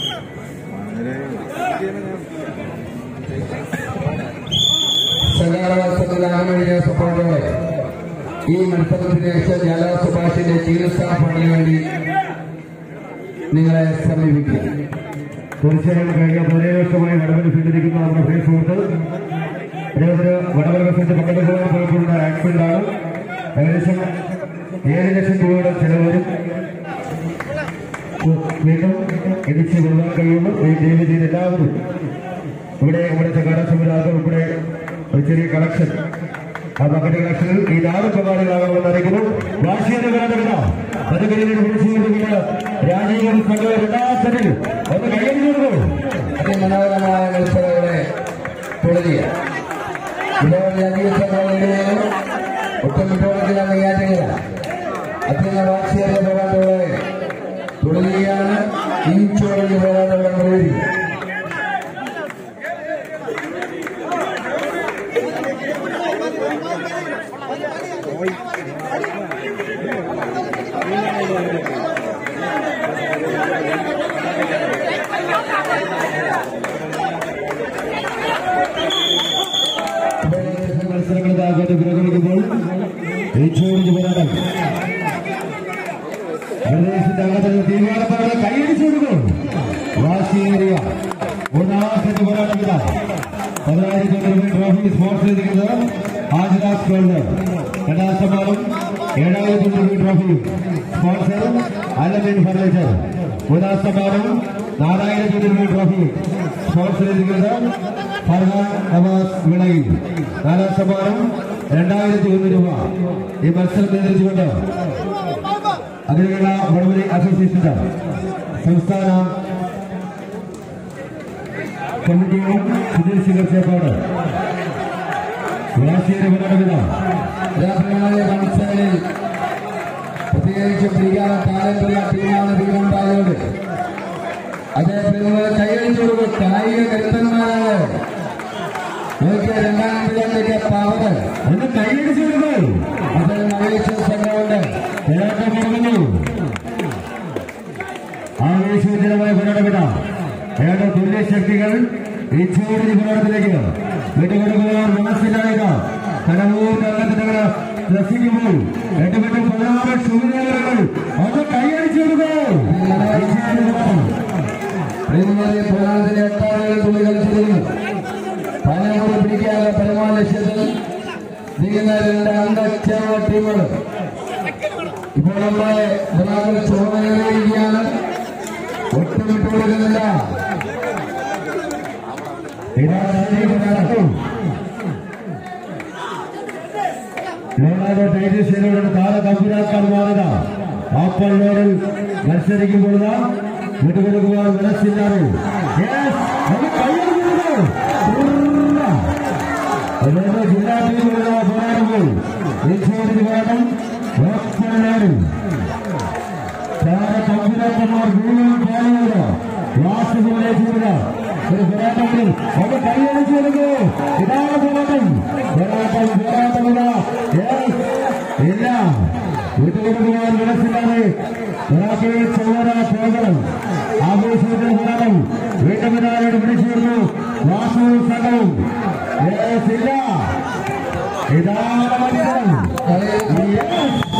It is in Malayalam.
സംഘാടക സപ്പോർട്ടോടെ ഈ മത്സരത്തിന് ശേഷം ജില്ലാ സുഭാഷിന്റെ ചികിത്സാ ഫണ്ടിന് വേണ്ടി നിങ്ങളെ സമീപിക്കുക. തീർച്ചയായും കഴിഞ്ഞ 17 വർഷമായി വടവൽ ഫീൽഡിരിക്കുന്ന നമ്മുടെ പ്രിയ സുഹൃത്ത് വടവൽ ബസ്സിന്റെ പക്കത്തുപോകാൻ പോയിട്ടുള്ള ആക്സിഡന്റാണ്. ഏകദേശം 7 ലക്ഷം രൂപയുടെ ചെലവ് വരും. വീണ്ടും ഇടിച്ച് കൊള്ളാൻ കഴിയുള്ളൂ. ദയവ് ചെയ്ത് എല്ലാവരും ഇവിടെ സംഘാടക സംവിധാനം ഉൾപ്പെടെ ഒരു ചെറിയ കളക്ഷൻ, ആ ബക്കറ്റ് കളക്ഷനിൽ ഈ 4 പങ്കാളികളാകണമെന്ന് അറിയിക്കുന്നു. വാശിയുടെ വേണ്ടവില്ല പദകരിയിൽ വിളിച്ചുകൊണ്ടിരിക്കുന്ന രാജീവൻ സംഘം രണ്ടാമത്തിൽ ഒന്ന് കൈയടിച്ചു. അതിമനോഹരമായ മത്സരങ്ങളെ തുടങ്ങിയ ഒട്ടും വിട്ടോളത്തില്ല നെയ്യാറ്റില്ല. അത്യന്ത വാശിയേറിയ പോരാട്ടങ്ങളെ തുടങ്ങുകയാണ്. ഇഞ്ചോടങ്ങി പോരാട്ടങ്ങൾ തുടങ്ങി. മത്സരങ്ങളുടെ പുരോഗമിക്കുമ്പോൾ പോരാട്ടം പ്രദേശത്തിന്റെ അകത്ത് തീരുമാനത്തോടെ കൈയടിച്ചു കൊടുക്കും. വാശിയേറിയ ഒന്നാമത്തെ പോരാട്ടമില്ല. 10,000 ട്രോഫി സ്പോൺസർ ചെയ്തിരിക്കുന്നത് ആജിറാസ് ഗോൾഡ്. രണ്ടാം സമ്മാനം 7,000 ട്രോഫി സ്പോൺസർ അലമീൻ ഫർണിച്ചർ. മൂന്നാം സമ്മാനം 4,000 ട്രോഫി സ്പോൺസർ ചെയ്തിരിക്കുന്നത് ഫർഹാൻ നവാസ് വിളയിൽ. നാലാം സമ്മാനം 2,001 രൂപ. ഈ മത്സരം നിയന്ത്രിച്ചുകൊണ്ട് അതിനുള്ള വടവലി അസോസിയേഷന്റെ സംസ്ഥാന കമ്മിറ്റിയും സുധീർ സിംഗ് ചേർപ്പാട് വാശിയേറെ പോരാട്ടമില്ല. മത്സരങ്ങളിൽ പ്രത്യേകിച്ച് പിടിക്കാതെ താരമുള്ള ടീമാണ് തീരുമാനമായത്. അദ്ദേഹത്തിന് കൈയടിച്ചു കൊടുക്കും. കായിക കരുത്തന്മാരാണ്. രണ്ടാമത്തെ പവർ ഒന്ന് കൈയടിച്ചു കൊടുക്കും. അദ്ദേഹം മഹേഷ് സംഘമുണ്ട്. പോരാട്ടം തുടങ്ങുന്നു. ആവേശോജ്വലമായ പോരാട്ടമില്ല. ഏഴ് തുല്യ ശക്തികൾ ഈ ചോദ്യ പോരാട്ടത്തിലേക്ക് വിട്ടുകൊടുക്കുവാൻ മനസ്സിലായത് കലവൂരിന്റെ അംഗത്തിനങ്ങൾ രസിക്കുമ്പോൾ 8-16 ശുഭനേരങ്ങൾ അത് കൈയടിച്ചു കൊടുക്കും. പോരാട്ടത്തിലെ 8 തുള്ളികൾ ചെയ്യുന്നു. പനകൂടി പിടിക്കാനുള്ള പരമാവധി ലക്ഷ്യത്തിൽ നീങ്ങുന്ന 2 അംഗക്ഷേമ ടീമുകൾ ഇപ്പോൾ നമ്മളെ ഒരാൾ ചോദനയിലിരിക്കുകയാണ്. ഒട്ടും വിട്ടുകൊടുക്കുന്നില്ല. ലോണാദോ ടൈറ്റിൽ ശൈലിയുടെ താരതമ്പുരാക്കാൻ മാറുക. ആപ്പള്ളോടിൽ മത്സരിക്കുമ്പോൾ വിട്ടുകൊടുക്കുവാൻ മനസ്സില്ലാതെ ജില്ലാ ടീമുകളുടെ പോരാടുമ്പോൾ പോരാട്ടം താരതമ്പുരാക്കന്മാർ മുഴുവൻ പാടുക. വാസ്തുവിലേക്ക് ഒരു പോരാട്ടത്തിൽ അത് കൈയടിച്ചു കൊടുക്കൂ. ഇതാണ് പോരാട്ടം. പോരാട്ടമില്ല. ഇല്ല വിട്ടുകൊടുക്കുവാൻ മനസ്സില്ലാതെ ഒരാൾക്ക് ചോര പോകണം. ആവേശത്തിന്റെ പോരാട്ടം വീണ്ടും പിടിച്ചിരുന്നു. വാസു സംഘവും ഇല്ല. ഇതാണ് മത്സരം.